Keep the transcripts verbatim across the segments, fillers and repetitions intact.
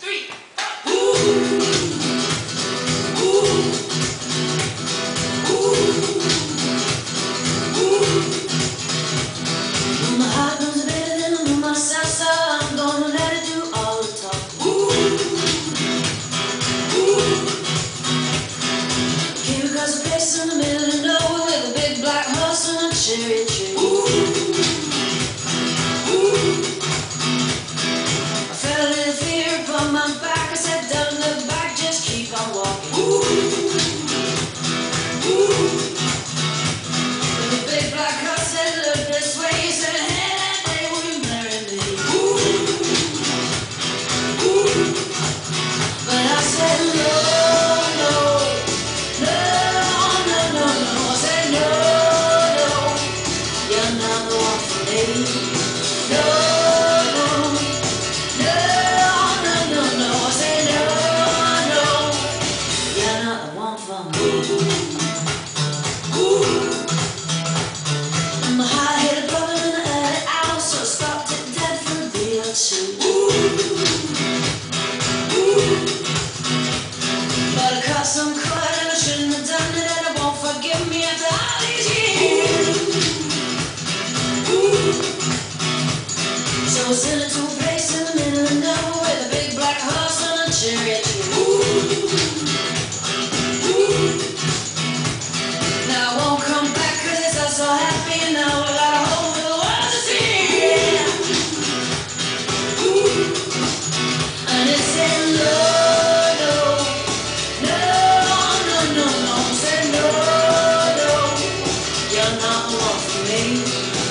three, four. In the middle of nowhere with a big black horse and a cherry tree. I felt a little fear upon my back. I said, don't look back, just keep on walking. With a big black horse said, look this way. He said, hey, that day will you marry me? But I said, no, no. I was in a little place in the middle of nowhere with a big black horse and a cherry tree. Now I won't come back cause it's all so happy and now I got a whole new world to see. And it said no, no, no, no, no, no. It said no, no, you're not the one for me.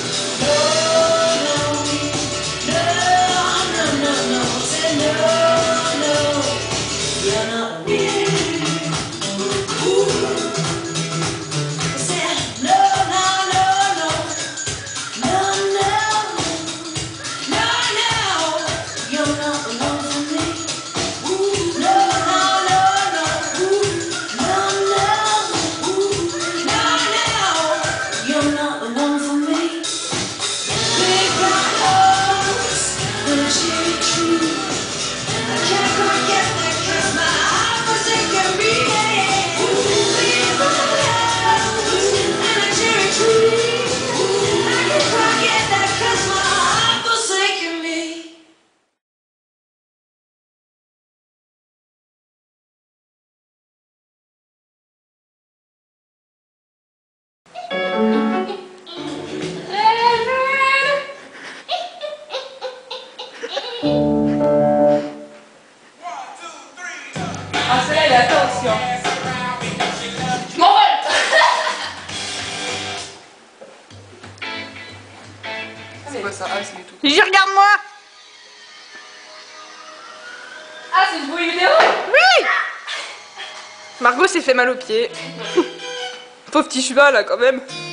Attention. Je m'envole. C'est quoi ça? Ah c'est du tout. Gigi, regarde-moi. Ah c'est une bouille vidéo? Oui. Margot s'est fait mal aux pieds. Pauvre petit cheval là quand même.